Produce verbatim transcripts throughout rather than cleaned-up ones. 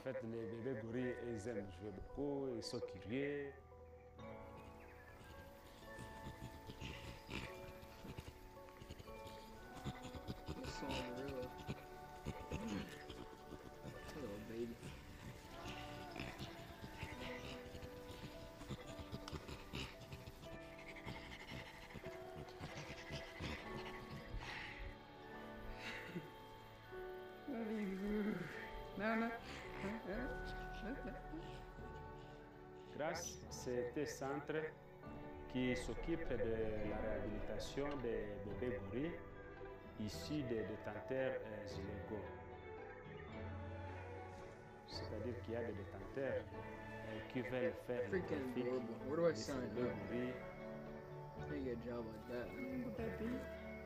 fait, les bébés gorilles, ils aiment jouer beaucoup, ils sont curieux. Small gorilla. Little baby. No, no. Grâce à cet centre qui s'occupe de la réhabilitation des bébés gorilles issus des détenteurs euh, illégaux. C'est-à-dire qu'il y a des détenteurs euh, qui veulent faire le Freaking trafic adorable. Where do I de ces sign bébés up? gorilles. How you get a job like that? Would that be?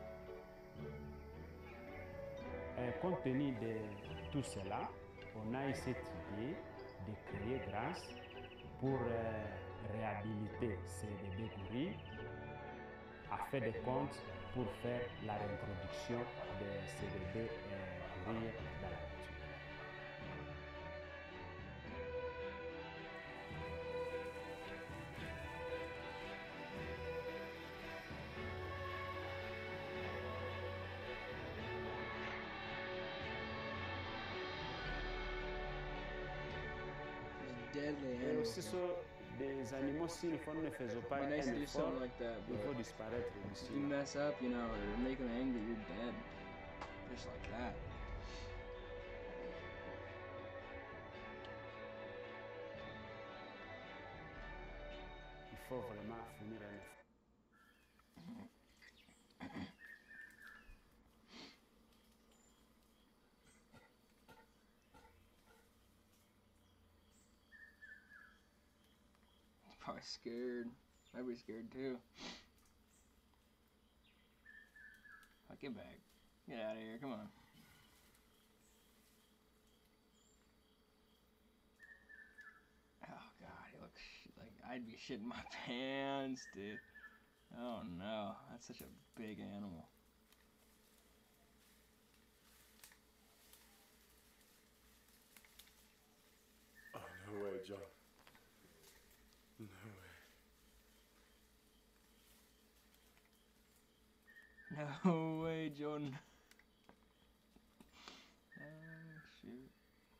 Euh, compte tenu de tout cela, on a eu cette idée de créer Grâce pour euh, réhabiliter ces bébés gorilles à faire des comptes pour faire la réintroduction de ces bébés euh, gorilles dans la nature. Deadly Et animals. aussi sur des animaux, s'ils font- ne faisant pas It'd be nice un to do effort, something like that, ils vont but disparaître if d'ici. you mess up, you know, or make them angry, you're dead. Just like that. Il faut vraiment fournir un effort. He's probably scared. I'd be scared too. Oh, get back. Get out of here. Come on. Oh god, he looks sh- like I'd be shitting my pants, dude. Oh no, that's such a big animal. Oh, no way, John. No way. No way, Jordan. Oh shoot.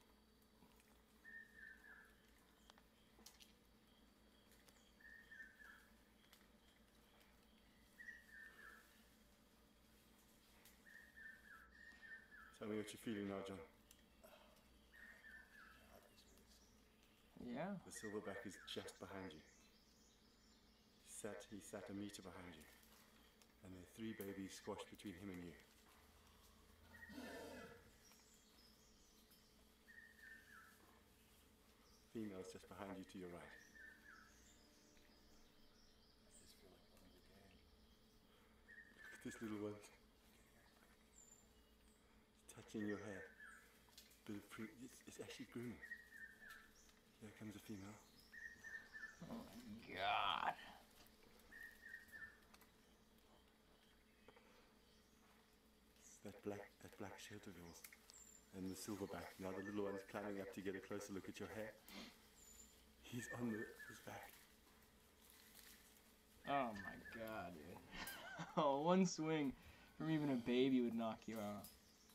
Tell me what you're feeling now, John. Yeah. The silverback is just behind you. He sat, he sat a meter behind you. And there are three babies squashed between him and you. Female's just behind you to your right. I just feel like playing the game. Look at this little one. It's touching your hair. Bit of pre- it's, it's actually grooming. There comes a female. Oh my god. It's that black, that black shirt of yours. And the silverback. Now the little one's climbing up to get a closer look at your hair. He's on the, his back. Oh my god, dude. Oh, one swing from even a baby would knock you out.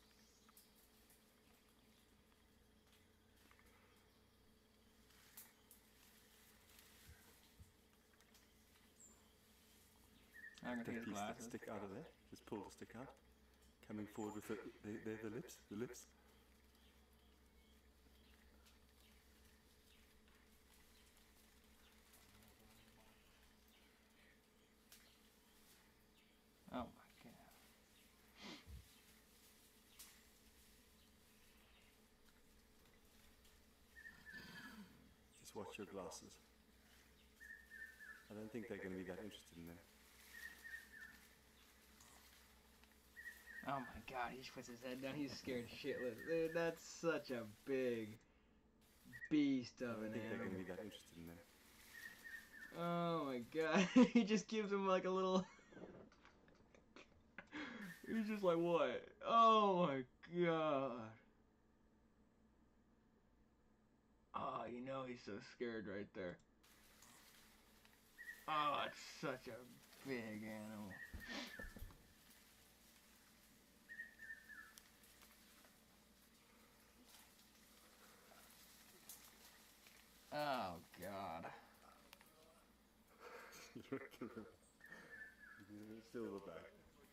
I'm gonna That take his piece, that glasses. stick out of there. Just pull the stick out. Coming forward with the, the, the, the lips, the lips. Oh my god. Just watch your glasses. I don't think they're going to be that interested in them. Oh my god, he just puts his head down. He's scared shitless. Dude, that's such a big beast I of don't an think they're going to animal. be that interested in them. Oh my god. He just gives him like a little... He's just like, what? Oh my god. Oh, you know he's so scared right there. Oh, it's such a big animal. Oh, God. Silverback.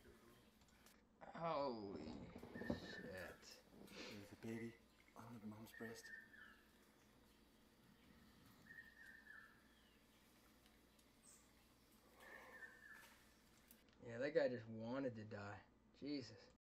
Holy shit. There's a baby on the mom's breast. Yeah, that guy just wanted to die. Jesus.